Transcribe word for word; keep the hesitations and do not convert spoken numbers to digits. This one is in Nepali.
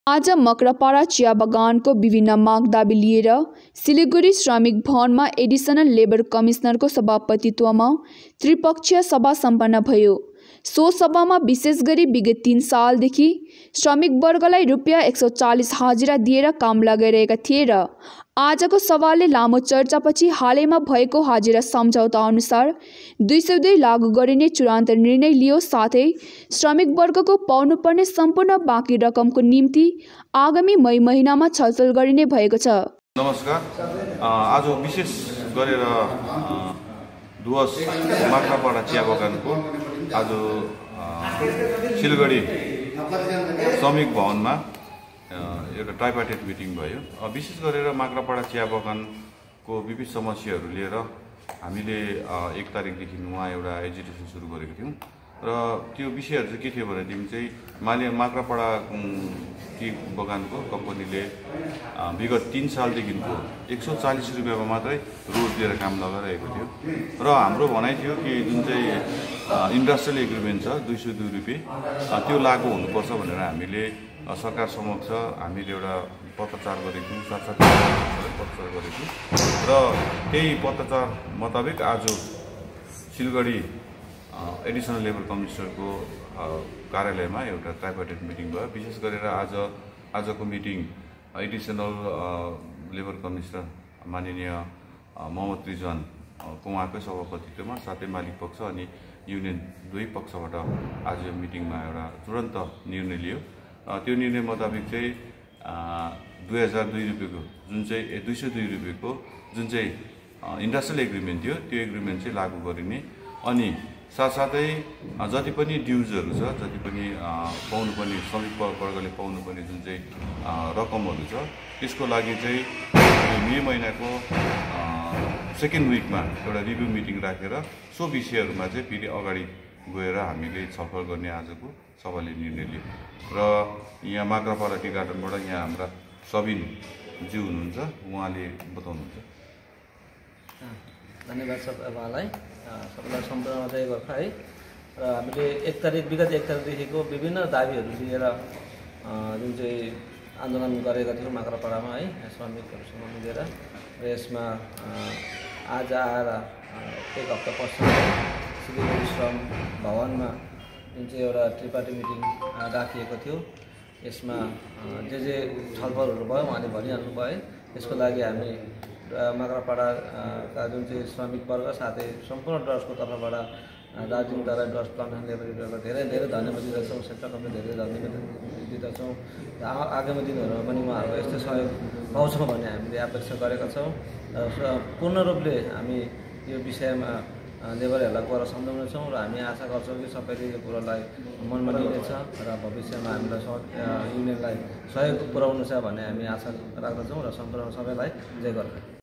आज मकरापाडा चिया बगानको विभिन्न माग दाबी लिएर सिलिगुडी श्रमिक भवनमा एडिसनल लेबर कमिश्नरको सभापतित्वमा त्रिपक्षीय सभा सम्पन्न भयो। सो सभामा विशेष गरी विगत तीन सालदेखि श्रमिक वर्गलाई रुपियाँ एक सौ चालीस हाजिरा दिएर काम लगाइरहेका थिए र आजको सभाले लामो चर्चापछि हालैमा भएको हाजिरा सम्झौता अनुसार दुई सौ दुई लागू गरिने चूडान्त निर्णय लियो। साथै श्रमिक वर्गको पाउनुपर्ने सम्पूर्ण बाँकी रकमको निम्ति आगामी मई महिनामा छलफल गरिने भएको छ। नमस्कार, आज विशेष गरेर डुवर्स मकरापाडा चिया बगानको आज सिलगढी श्रमिक भवनमा एउटा ट्राइपार्टेट मिटिङ भयो। विशेष गरेर मकरापाडा चिया बगानको विविध समस्याहरू लिएर हामीले एक तारिकदेखि उहाँ एउटा एजिटेसन सुरु गरेको थियौँ र त्यो विषयहरू चाहिँ के थियो भनेदेखि चाहिँ माले मकरापाडा टी बगानको कम्पनीले विगत तीन सालदेखिको एक सौ चालीस रुपियाँमा मात्रै रोज दिएर काम लगाइरहेको थियो र हाम्रो भनाइ थियो कि जुन चाहिँ इन्डस्ट्रियल एग्रिमेन्ट छ दुई सौ दुई रुपियाँ त्यो लागू हुनुपर्छ भनेर हामीले सरकार समक्ष हामीले एउटा पत्रचार गरेको थियौँ, साथसाथै पत्रचार गरेको थियौँ र त्यही पत्रचार मुताबिक आज सिलगढी एडिसनल लेबर कमिश्नरको कार्यालयमा एउटा ट्राइपार्टेट मिटिङ भयो। विशेष गरेर आज आजको मिटिङ एडिसनल लेबर कमिश्नर माननीय मोहम्मद रिजवान को उहाँकै सभापतित्वमा साथै मालिक पक्ष अनि युनियन दुवै पक्षबाट आज यो मिटिङमा एउटा तुरन्त निर्णय लियो। त्यो निर्णय मुताबिक चाहिँ दुई हजार दुई रुपियाँको जुन चाहिँ दुई सौ दुई रुपियाँको जुन चाहिँ इन्डस्ट्रियल एग्रिमेन्ट थियो त्यो एग्रिमेन्ट चाहिँ लागू गरिने अनि साथसाथै जति पनि ड्युजहरू छ, जति पनि पाउनुपर्ने श्रमिक वर्गले पाउनुपर्ने जुन चाहिँ रकमहरू छ त्यसको लागि चाहिँ मे महिनाको सेकेन्ड विकमा एउटा रिभ्यू मिटिङ राखेर सो विषयहरूमा चाहिँ फेरि अगाडि गएर हामीले छलफल गर्ने आजको सभाले निर्णय लियो र यहाँ मकरापाडा टी गार्डनबाट यहाँ हाम्रा सबिन ज्यू हुनुहुन्छ, उहाँले बताउनुहुन्छ। धन्यवाद सबैलाई, सबैलाई सम्पूर्ण जय गोर्खा है। र हामीले एक तारिक विगत एक तारिकदेखिको विभिन्न दाबीहरू लिएर जुन चाहिँ आन्दोलन गरेका थियौँ मकरापाडामा है श्रमिकहरूसँग मिलेर र यसमा आज आएर एक हप्ता पश्चात सिलिगुडी श्रम भवनमा जुन चाहिँ एउटा त्रिपार्टी मिटिङ राखिएको थियो यसमा जे जे छलफलहरू भयो उहाँले भनिहाल्नु भयो। यसको लागि हामी मकरापाडाका जुन चाहिँ श्रमिक वर्ग साथै सम्पूर्ण डर्सको तर्फबाट दार्जिलिङ तराई डर्स प्लान्टेसन लेबर युनियनलाई धेरै धेरै धन्यवाद दिँदछौँ, सेक्टर कमिटीलाई धेरै धन्यवाद दिँदछौँ। आगामी दिनहरूमा पनि उहाँहरूको यस्तै सहयोग पाउँछौँ भन्ने हामीले अपेक्षा गरेका छौँ र पूर्ण रूपले हामी यो विषयमा लेबरहरूलाई गएर सम्झाउनेछौँ र हामी आशा गर्छौँ कि सबैले यो कुरोलाई मनमा लिनेछ र भविष्यमा हामीलाई युनियनलाई सहयोग पुर्याउनु छ भन्ने हामी आशा राख्दछौँ र सम्पूर्ण सबैलाई जय गोर्खा।